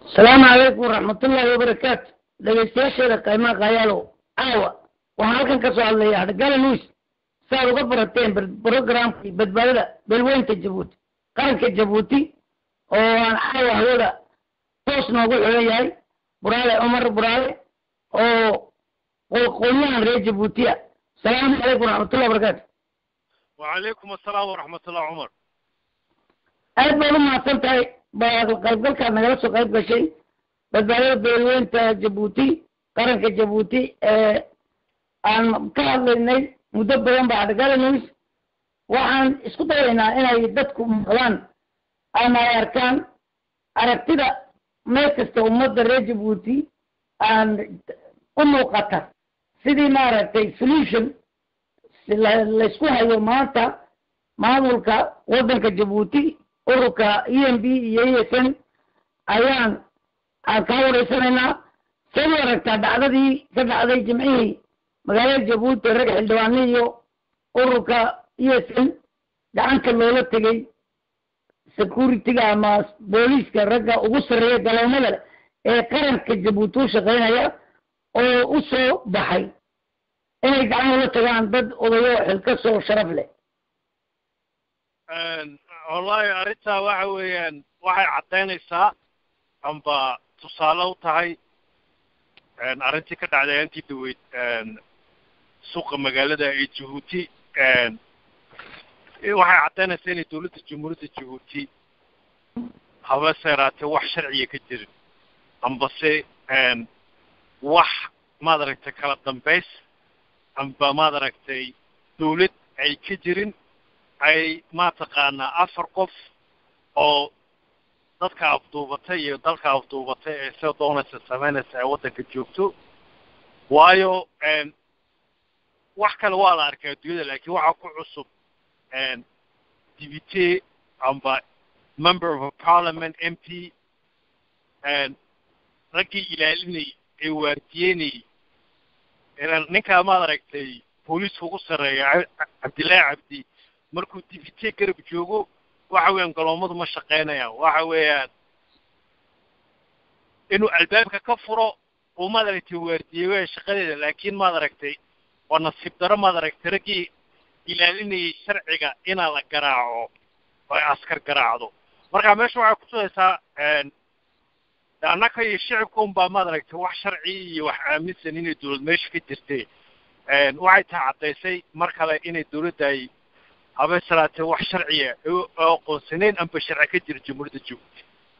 السلام عليكم ورحمة الله وبركاته. dhegeystayaasheeda qiimaha qayaalo caawa waxaan halkan ka soo hadlayaa Argala News saad uga barateen programkii badbaadada dalweynta Jabuuti qaranka Jabuuti oo aan caawa hawada toos noogu xiran yahay Buraale Umar Buraale oo qolqolyahan reer Jabuuti. السلام عليكم ورحمة الله وبركاته. وعليكم السلام ورحمة الله عمر. aad baan u mahadsantahay qaybgalkaad nagala soo qayb gashay badbaadada dalweynta Jabuuti qaranka Jabuuti aan ka hadlaynay muddo badan baa Argala News waxaan isku dayaynaa inay dadku maqlaan ama ay arkaan aragtida meel kasta ummadda reer Jabuuti aan u muuqata sidii maaragtay solution laysku hayo maanta maamulka waddanka Jabuuti ururka EMB iyo ESN ayaan ka wareysanaynaa soo aragtaa dhacdadii ka dhacday jimcihii magaalada Jabuuti rag xildhibaano iyo ururka ESN gacanta loola tegay security-ga ama booliiska ragga ugu sarreeya galoomada ee qaranka Jabuuti u shaqeynaya oo u soo baxay inay gacan ula tagaan dad odayo xilka soo sharaf leh. والله أريتها وحويان وحي عطيني سا أمبا تصالو تهي أرنتي كده على أنتي دويت سوق مجالة الجهوتي وحي عطينا سنة دولة الجمهورية الجهوتي هوا سيرات وح شرعية كتير أمبا سي وح ما دركت كلا دمبيس أمبا ما دركت دولة أي كتيرين ay ma taqaana afar qof oo dadka afduubatay iyo dalka afduubatay ee soo doonaysa sameynaysa waddanka joogto waayo wax kale waa la arkay adduunyada laakiin waxa ku cusub DVT amba member of parliament MP ragii ilaalinay ee waardiyeynay ninka ma aragtay booliis ugu sareeya Cabdilaahi Cabdi markuu DVT garab joogo waxa weeyaan galoomadu ma shaqeynayaan waxa weeyaan inuu albaabka ka furo oo ma aragtay waardiyeyo shaqadeeda laakiin ma aragtay waa nasiib daro ma aragtay ragii ilaalinayay sharciga in la garaaco oo askar garaacdo marka meesha waxa ku soo annaka iyo shacabku baa ma aragtay wax sharci iyo wax aaminsan inay dawlad meesha ka jirtay waxay tacadeysay mar kale inay dawladda ay هذا سرعة wax sharciya oo qoonsaneen amba sharci ka jir Jamhuuriyadda Jabuuti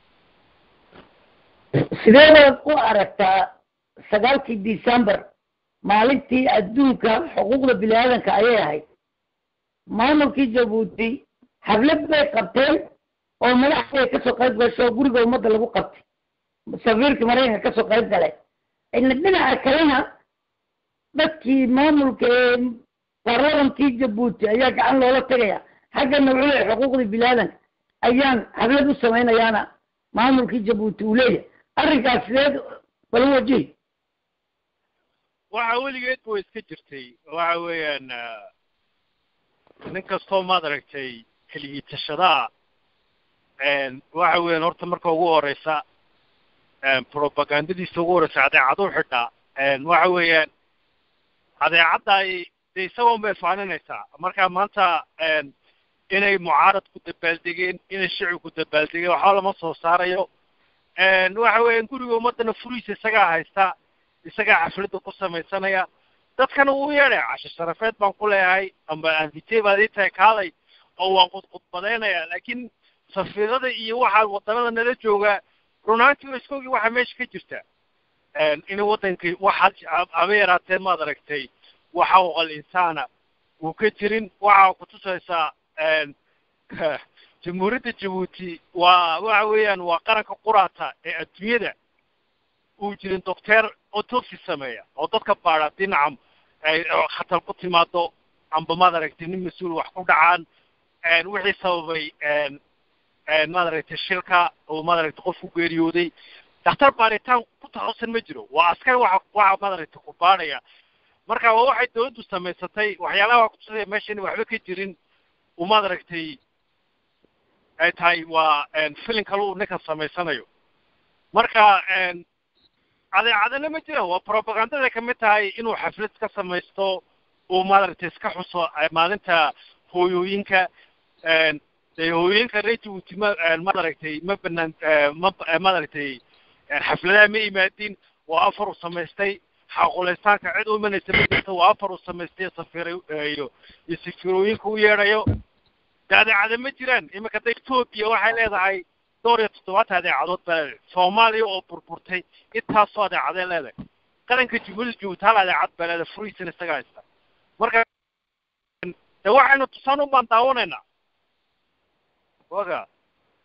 sideed u aragtaa 9 December maalintii adduunka xuquuqda bini'aadanka ayay ahayd maamulkii Jabuuti xaflad bay qabteen oo madaxda ka soo qayb gashay guriga ummadda lagu qabtay safiirka Mareykanka ka soo qayb galay in dhinaca kalena dadkii maamulka baarlamaanka Jabuuti ayaa gacan loola tagaya xagga noocyada xuquuqda bini'aadanka ayaan xaflad u sameynayana maamulka Jabuuti uu leeyahay arrinkaas sideed bal wajih waxa weligeed way iska jirtay waxa weeyaan nin kastoo ma aragtay kaliya tashada waxa weeyaan horta marka ugu horeysa propagandadiisa ugu horeysa adeecado xidha waxa weeyaan adeecada ay isagoo ma faaninaysa marka maanta inay mucaarad ku dabaaldegeen inay shacab ku dabaaldegeen waxa lama soo saarayo waxa weeyaan guriga ummadana furiisa isaga haysta isaga xaflada ku sameysanaya dadkana uu yeelay casho sharafeed baan ku leeyahay amba anfitee baad inta kaalay oo waan qodqodaynaya laakiin safiirada iyo waxa waddanada nala jooga runaantii iskoogi waxa meesha ka jirta in waddankii waxa abeerateen ma aragtay waxa uu insaana uu ka jirin waxa ku tusaysaa Jamhuuriyadda Jabuuti waxa weeyaan waa qaranka quraata ee adduunyada uu jirin doctor autopsy sameeya oo dadka baara dhinacam ay khatar ku timaado amba ma aragtay nin mas'uul wax ku dhacaan wixii sababay ma aragtay shilka oo ma aragtay qof ku geeriyooday dhakhtar baaritaan ku taxasan ma jiro waa askar waxa ma aragtay ku baaraya marka waxay dawladdu sameysatay waxyaalaha ku tusay meeshan waxba ka jirin uma aragtay ay tahay waa filin kale uu ninka sameysanayo marka adeecadana ma jira waa propagandada ka mid tahay inuu xaflad ka samaysto oo maaragtay iska xuso maalinta hooyooyinka hooyooyinka reejibuuti maaragtay ma banaan maaragtay xafladaha ma yimaadin waa afar u samaystay xaquleystaanka cid u imanaysa ma jirto waa afar u samaystay iyo safiirooyinka u yeedhayo adeecada ma jiraan iminka da Ethiopia waxay leedahay دور يتطوعات هذه عضوات سوماليا أو بربورتي إتصاد عضلة هذا قرن كجمل جوت هذا عض بلاد فريس نستجايسته مركب توعي إنه تصانو بنتاوننا وقع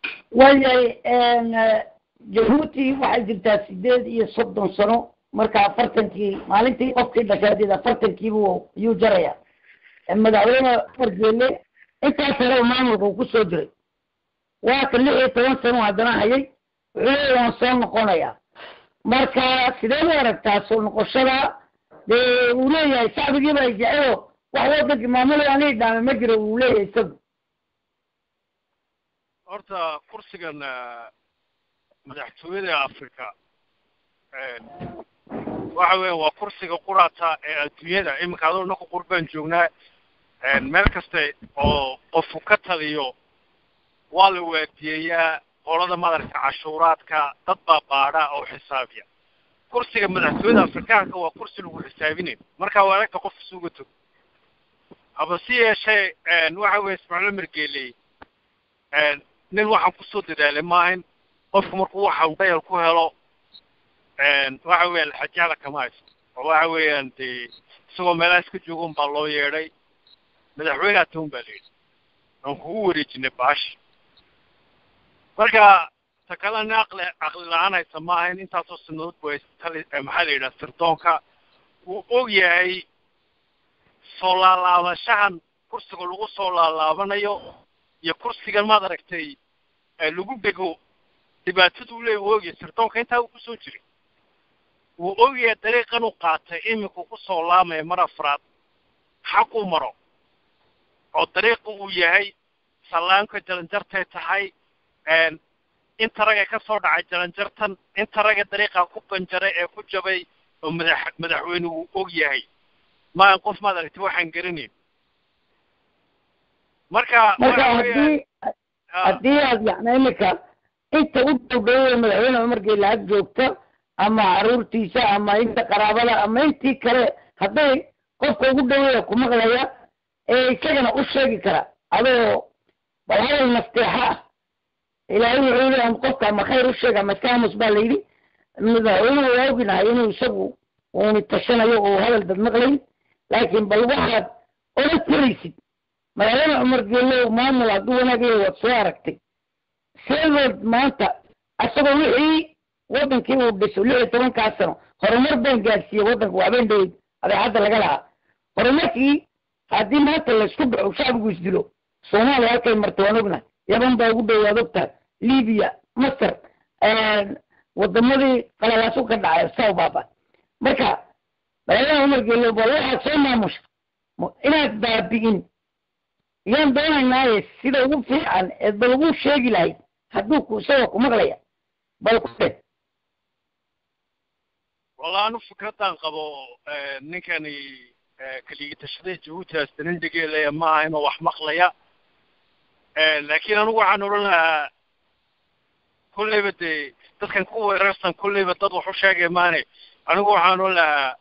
ويا جهوتي واحد جبت سداد يصدم صنو مركب فرتنكي مالنتي أفكر بشادي فرتنكي هو يوجريا أما دعونا فرجلي أنت أصلا ما نقول كسودري وكل اللي يتوصلوا عندنا هاي ولا يوصلوا نقولها مركا سيدنا ورثة سون قشرة ده ولا يساعد يجيبها يجعله وحوض المعمول يعني ده مجرى ولا يسب أرتا كرسيان مدحتوية أفريقيا وحوي وكرسي قراءة الدنيا إما كانوا نقول قربان جونا مركزته أو فكرة اليوم والو وقتيا قولada madarka cashuuraadka dad baara oo xisaabiya kursiga madaxtooyada Afrikaanka waa kursi lagu xisaabinay marka waalka qof suuga tog abasiye shay waxa weey Ismaaciil Margeeley nin waxaan ku soo dadaalay maahin qofku markuu waxa uu dayal ku helo waxa weey xajaala kamaas waxa weeyaan isagoo meelaha iska joogan baa loo yeeray madaxweynaha Tumbali aan ku wareejinay baash marka takala aqli la'aan ay samaayeen intaas oo sanadood way maxaa la yiraahdaa sirdoonka uu og yahay soo laalaabashahan kursiga lagu soo laalaabanayo iyo kursigan maad aragtay lagu bego dhibaatadu leeyahay og yahay sirdoonka intaa uu ku soo jiray uu og yahay dariiqan uu qaatay iminku ku soo laamay mar afraad xaq u maro oo dariiq uu yahay salaanka jalanjartay tahay inta raga ka soo dhacay jalanjartan inta raga dariiqa ku banjaray ee ku jabay oo madaxweynuhu og yahay ma qof ma aragtay waxaan garanay marka hadii aad yacnaynka inta u dowdoway madaxweynaha markii la joogto ama caruurtiisa ama inta qaraabada ama intii kale haday qofka ugu dhaweeyo ku maqlaya ee isagana u sheegi kara adoo bal nasteexa إلهي يقول أن قفك ما خير الشيء ما كامس بالليلي مدعونا ويوجنا إنه يسبوا ومتشنا يوقوا هذا المغلي لكن بالواحد أول كريسي ما يلاقي عمر جلو ما ملعبونا جي وتصاركتي سيرد ما أنت أصبحوا إيه وضن كيو بسوليه تمن كاسرو هرمر بين جالسي وضن وابين ديد هذا حتى لقلها هرمر كي هذه ما تلسكب وشعب يسدلو صومالي هكذا مرتوانوبنا يابان باقود يادوكتا ليبيا مصر waddamadii qalalaasoo ka dhacay saw baaba marka bayaan umar geelo balaha soo maamush inaad baabi'in yaan doonaynaa sida ugu fiican ee lagu sheegi lahayd hadduu ku soo ku maqlaya bal ku والله فكرتان qabo ninkani kaliya tashriix Djibouti astanin dhigeelay ma ayna wax maqlaya laakiin anigu waxaan oranayaa kullayba dadkan ku weerarsan kullayba dad wax u sheegay maane anigu waxaan oranayaa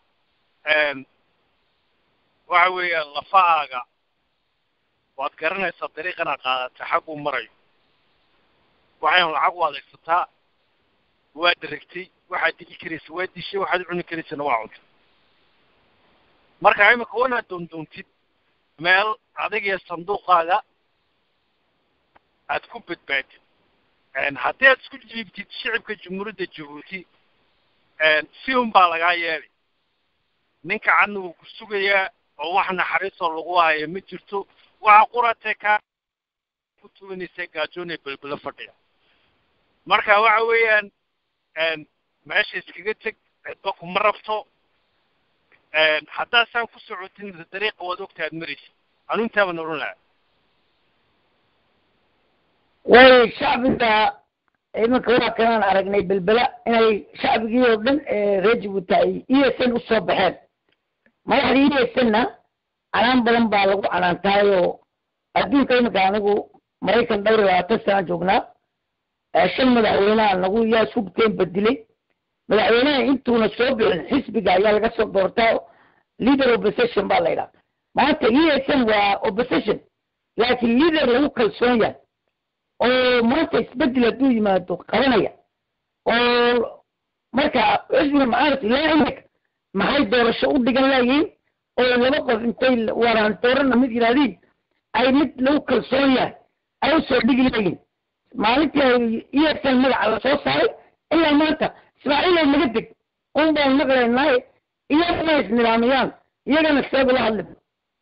waxa weeye lafaaga waad garanaysaa dariiqana qaadata xaq u marayo waxaan lacag u adeegsataa waa dirigtay waxaad digi karaysaa waa dishay waxaad cuni karaysaa waa cunta marka imika wanaad doontid meel adiga iyo sanduuqaaga aad ku badbaadid haddii aad isku jiibtid shicibka jamhuuriyadda Djibouti si un baa lagaa yeelay ninka cadna wuu ku sugayaa oo wax naxariisoo lagu hayo ma jirto waxa quratay ka ku tuunaysay gaajoonay balbala fadhiya marka waxa weeyaan meesha iskaga tag cidba kuma rabto haddaa saan ku socotin dariiqa waad ogtaad maraysa anu intaaban oran lahaa والشعب ده imanka waa kanaan aragnay belbela inay shacbigii oo dhan reer Jabuuti ay ESN u soo baxeen madaxdii ESN-na canaan badan baa lagu canaantaayo adduunka imanka anigu Maraykan dhowr 20 sano joognaa shan madaxweynaha nagu yaa subteen bedilay madaxweynaha intuuna soo bixin xisbiga ayaa laga soo doortaa leader opposition baa la yidhaha maanta ESN waa opposition laakiin leader lagu kalsoon yahay oo maanta isbedel hadduu yimaado qabanaya oo marka xisbiga mucaaradka ilaa imika maxay doorasho u dhigan laayihiin oo laba qof intay waraan doorana mid yidhahdiin ay mid lagu kalsoon yahay ay u soo dhigi laayihiin maalintii ay ESN magaca la soo saaray ilaa maanta Ismaaciil naga deg un baan maqlaynay iyagana isnidaamiyaan iyagana sabab la hadlay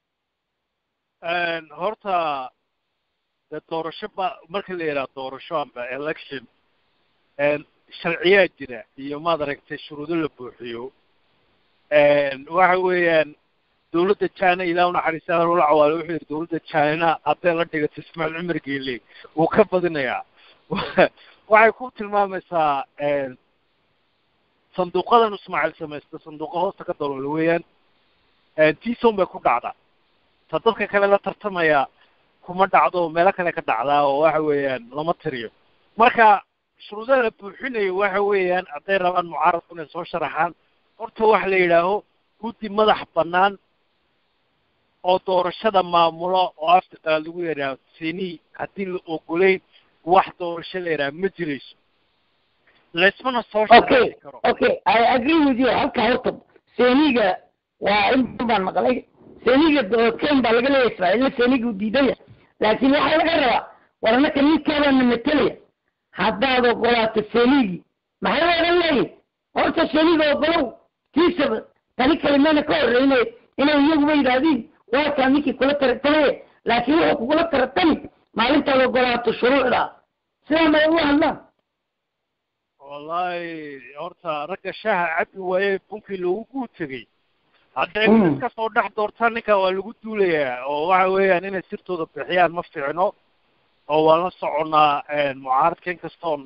horta doorasho marka la yiraahdo doorasho amba election sharciyaa jira iyo maad aragtay shuruudo la buuxiyo waxa weeyaan dawladda China ilaa naxariisaha loo cawaalo wuxuu yiri dawladda China hadday la dhigato Ismaaciil Cumar Geele uu ka badinayaa waxay ku tilmaamaysaa sanduuqadan Ismaaciil sameeyay sanduuqa hoosta ka daloolo weeyaan tiisoon bay ku dhacdaa dadka kale la tartamaya kuma dhacdo meelo kale ka dhacdaa oo waxa weeyaan lama tiriyo marka shuruudaha la buuxinayo waxa weeyaan hadday rabaan mucaaradku inay soo sharaxaan horta wax la yidhaaho guddi madax bannaan oo doorashada maamulo oo afka lagu yidhaaho sini haddii la ogoleyn wax doorasho la yidhaaho ma jirayso laysmana soo sharaxi karo okay I agree with you halka horta siniga waa in baan maqlay siniga doorkan baa laga leeyahay Israa'iil sinigu diidaya laakiin waxa laga rabaa warna kan ninkaaba metelaya haddaad ogolaato senigi maxay laga leeyahay horta seniga ogolow tiisaba tani kalimana ka horreynay inay iyagu yidhaahdeen waa taa ninkii kula tartay laakiin wuxuu kula tartay maalinta la ogolaato shuruucda sida ma u hadlaan wallahi horta ragga shaha cabbi waaye bunkii loogu tagay hadday iska soo dhex doortaan ninka waa lagu duulayaa oo waxa weeyaan inay sirtooda bixiyaan ma fiicno oo waan la soconaa mucaaradka inkastoon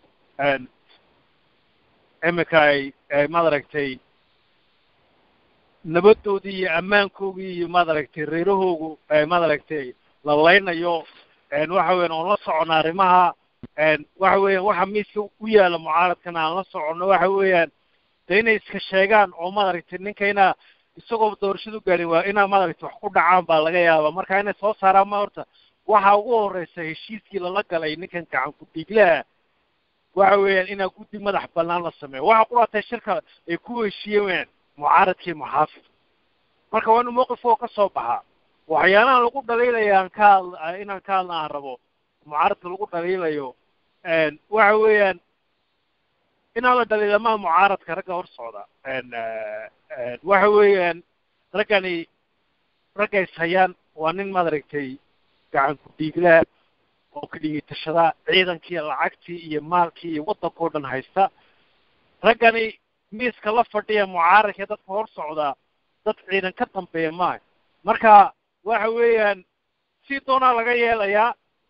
imika ay maad aragtay nabadoodii iyo ammaankoogii iyo maad aragtay reerahoogu maad aragtay la laynayo waxa weeyaan oon la soconaa arrimaha waxa weeyaan waxa miiska u yaala mucaaradkana aan la soconno waxa weeyaan de inay iska sheegaan oo maad aragtay ninkayna isagoo doorashadu gaarin waa inaa maad aragtay wax ku dhacaan baa laga yaabaa marka inay soo saaraan ma horta waxa ugu horeysa heshiiskii lala galay ninkan gacan ku dhiiglaha waxa weeyaan inaa guddi madax bannaan la sameeyo waxa quraatay shirka ay ku heshiiyeen mucaaradkii muxaafid marka waa inuu mowqifkoo ka soo baxaa waxyaalaha lagu dhaliilayaan inaan ka hadla aan rabo mucaaradka lagu dhaliilayo waxa weeyaan inaan la dhaliilamaha mucaaradka ragga hor socda waxa weeyaan raggays hayaan waa nin maad aragtay gacan ku dhiiglaha oo ka dhigitashada ciidankii lacagtii iyo maalkii iyo waddankoo dhan haysta raggani miiska la fadhiya mucaaradka dadka hor socda dad ciidan ka dambeeya maaha marka waxa weeyaan si doonaa laga yeelayaa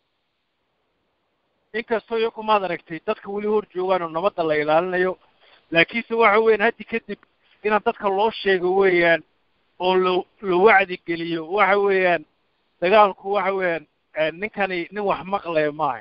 inkastoo iyaku maad aragtay dadka weli hor joogaan oo nabadda la ilaalinayo laakiinse waxa weeyaan haddi kadib inaan dadka loo sheego weeyaan oo la wacdi geliyo waxa weeyaan dagaalku waxa weeyaan ninkani nin wax maqlaya maaha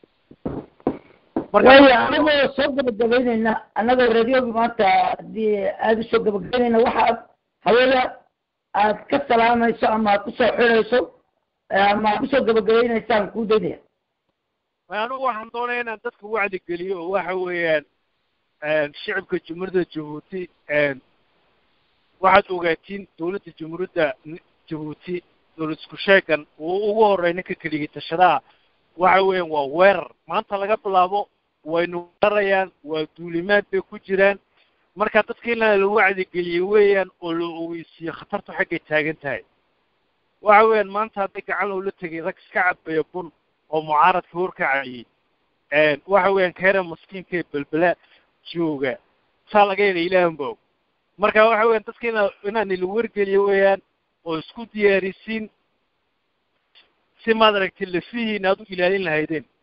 anagoo soo gabagabaynayna anagoo radiogi maanta haddii aada usoo gabagabaynayna waxaad hawada aad ka salaamayso ama aad kusoo xidhayso ama aad kusoo gabagabaynaysaan kuu daynaya anigu waxaan doonaya inaan dadka wacdi geliyo oo waxa weeyaan shicibka jumhuuriyadda Jabuuti waxaad ogaatiin dawladda jumhuuriyadda Jabuuti dawlad isku sheegan uu ugu horeeyo ninka keligii tashadaha waxa weeyaan waa weerar maanta laga bilaabo waynu weerarayaan waa duulimaad bay ku jiraan marka dadka in la wacdi geliyo weeyaan oo la ogeysiiyo khatartu xaggay taagan tahay waxa weeyaan maanta hadday gacan loola tegay rag iska cabaya bun oo mucaaradka horkacayay waxa weeyaan keera maskiinka ee belbela jooga saa laga yeelay ilaahan boog marka waxa weeyaan dadka inaan la wargeliyo weeyaan oo isku diyaarisiin si maad aragtay lafihiin aad u ilaalin lahaydeen